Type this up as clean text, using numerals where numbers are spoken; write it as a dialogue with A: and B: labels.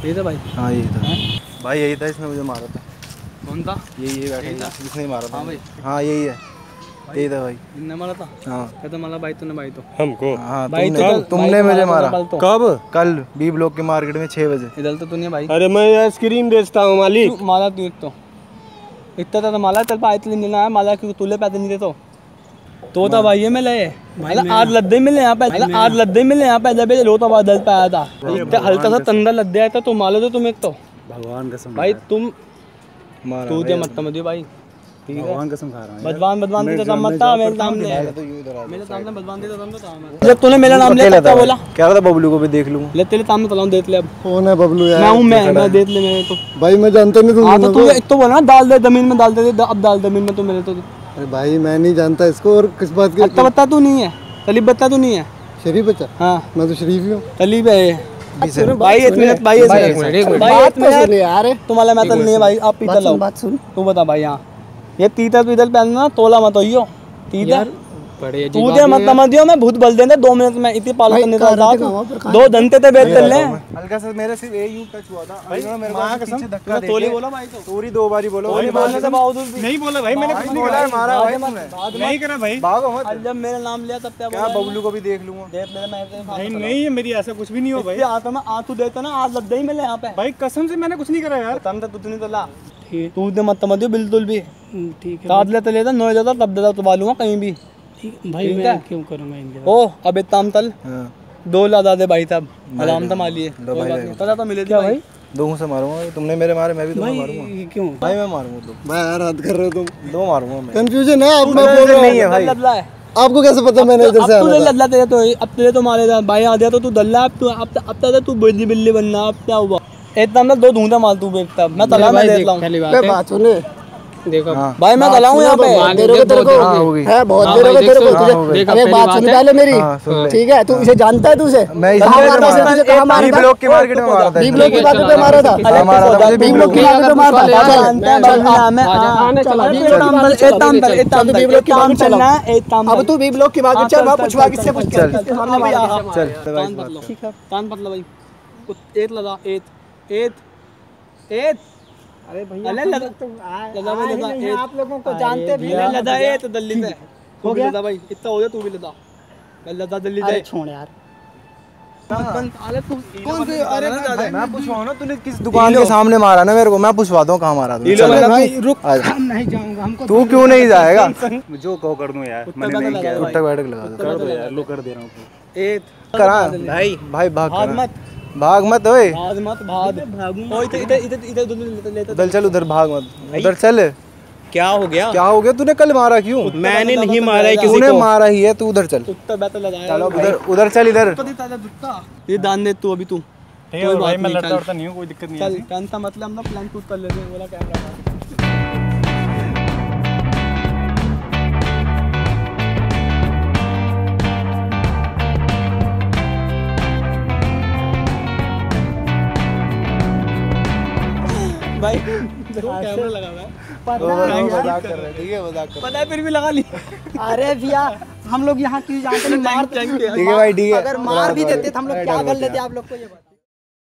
A: यही था भाई?
B: हाँ यही था भाई, यही था, इसने मुझे मारा था।
A: कौन था?
B: यही बैठा, इसने मारा था।
A: हाँ भाई,
B: हाँ यही है, यही था भाई।
A: इनने मारा था?
B: हाँ
A: कहता मारा भाई तूने, भाई तो
B: हमको। हाँ
A: भाई
B: तुमने मुझे मारा।
A: कब?
B: कल बी ब्लॉक के मार्केट में 6 बजे।
A: इधर तो तूने भाई।
C: अरे मैं आइसक्रीम बेचता हूँ मालिक।
A: माला तू एक तो इतना था माला चल पाए इतने मिलना है माला, क्योंकि तूले पैसे नहीं देते तो था भाई। ये मिले आज लद्दे मिले यहाँ पे, आज लद्दे मिले यहाँ पे, जब लो तो बादल पे आया था हल्का सा तंदा लद्दे आया था तो मालो तो तुम एक तो
C: भगवान कसम
A: भाई तुम
B: मारा
A: तू दे मत मत भाई, ठीक है?
C: भगवान कसम खा रहा हूँ।
A: बदवान देता मत था मेरे सामने बदवान देता था। जब तूने मेरा नाम लिया क्या बोला?
B: कह रहा था बबलू को भी देख लूंगा।
A: ले तेरे सामने चलाऊं, देख ले अब।
D: कौन है बबलू यार?
A: मैं हूं, मैं देख ले मेरे को
D: भाई, मैं जानता नहीं
A: हाँ, तो
D: तुम।
A: तू एक तो बोला ना डाल दे जमीन में, डाल दे अब डाल जमीन में तो मेरे तो।
D: अरे भाई मैं नहीं जानता इसको, और किस बात की?
A: अच्छा बता तू नहीं है, तलीब बता तू नहीं है।
D: शरीफ बच्चा?
A: हाँ
D: मैं तो शरीफ ही हूँ।
A: तलीब है भाई। 1 मिनट भाई,
D: यार
A: तुम्हारा मैटर नहीं है भाई, आप पीतल लाओ।
D: बात सुन।
A: तू बता भाई। हाँ ये तीतर पीतल पहनना, तोला मत होइयो तीतर। तू दे मत समझ दियो, मैं भूत बल देंगे 2 मिनट में इतनी पालो करने का 2 घंटे ते बैठ कर ले।
B: हल्का सा मेरे सिर्फ ये यूं टच हुआ था भाई, मेरे को पीछे धक्का दे
A: तोली बोला भाई, तो
B: तोरी 2 बारी बोलो।
A: बोलने से बावजूद भी
C: नहीं बोला भाई, मैंने कुछ नहीं
B: बोला, मारा भाई तुमने।
C: नहीं करा भाई।
B: भागो मत।
A: जब मेरा नाम लिया तब
B: क्या बबलू को भी देख लूंगा।
A: देख मेरे
C: नहीं नहीं, मेरी ऐसा कुछ भी नहीं हो भाई।
A: आता मैं आ तू देता ना, आज लग ही मिले यहाँ पे
C: भाई कसम से मैंने कुछ नहीं करा यार।
A: तम तू नहीं तो ला, तू दे मत समझियो बिल्कुल भी। ठीक है साथ लेते लेता 9 जाता तब देता तो मालूंगा कहीं भी। भाई मैं क्यों करूंगा इनके? ओ अब इतना तल 2 लादा दे भाई साहब, आराम था मालिए पता तो मिले भाई।
B: 2 से मारूंगा, तुमने मेरे मारे मैं भी 2 मारूंगा।
A: क्यों
B: भाई मैं मारूंगा 2।
D: भाई यार हद कर रहे हो तुम।
B: 2 मारूंगा मैं।
D: कंफ्यूजन है, अब मैं बोल रहा
B: नहीं है भाई।
D: आपको कैसे पता मैंने इधर से
A: आना था? लल्ला तेरे तो अब तेरे तो मारे भाई आ गया तो तू दल्ला, अब तू बिल्ली बिल्ली बनना। अब क्या हुआ इतना ना 2 ढूंढा माल तू बेचता, मैं तला में देख लाऊं।
D: बात सुने,
A: देखो भाई मैं तलाऊं यहाँ पे
D: तेरे को है बहुत देर हो गई तेरे को। तुझे अरे बात सुन पहले मेरी, ठीक है? तू इसे जानता है? तू इसे
B: मैं
D: कहां मारा
B: बी ब्लॉक के मार्केट में मारा था।
D: बी ब्लॉक की बात पे मारा था। बी ब्लॉक की बात पे मारा था। अब तू बी ब्लॉक की बात चल, मैं पूछवा किससे पूछ चल
A: कान पतला भाई। एत लगा एत अरे भैया लगा आप लोगों को जानते भी नहीं। लगा एत दिल्ली से हो गया भाई, इतना हो गया तू भी लगा। मैं लगा दिल्ली से छोड़ यार।
D: कौन से? अरे
B: मैं पूछवाऊं ना, तूने किस दुकान के सामने मारा ना मेरे को, मैं पूछवाता हूँ कहाँ मारा तूने।
D: रुक, हम नहीं जाऊंगा। हमको
B: तू क्यों नहीं जाएगा?
C: जो कहो कर दूं यार, मैंने नहीं किया।
B: कुत्ता बैठ के लगा दो।
C: कर दो यार, लो कर दे रहा हूँ।
A: एत
B: करा भाई, भाई भाग मत ओए,
A: भागूंगा। ओ इधर
B: उधर चल, उधर भाग मत, उधर चल।
A: क्या हो गया?
B: क्या हो गया? तूने कल मारा क्यों?
A: मैंने नहीं मारा है किसी को।
B: तूने मारा ही है, तू उधर चल।
A: कुत्ता बैठा लगाया।
B: चलो उधर चल, इधर।
A: ये दान दे तू अभी तू।
C: कोई भाई मैं लड़ता उड़ता नहीं हूँ, कोई दिक्कत नहीं है।
A: चल कांता मतलब हम लोग प्लान टूट कर लेते हैं, बोला कैमरा। भाई कैमरा लगा हुआ है,
B: मजाक कर रहे हैं, ठीक है? मजाक कर
A: पता है फिर भी लगा ली।
D: अरे भैया हम लोग यहाँ क्यों जानते नहीं?
B: ठीक है भाई, ठीक है।
D: अगर मार भी देते तो हम लोग क्या कर लेते आप लोग को ये बता।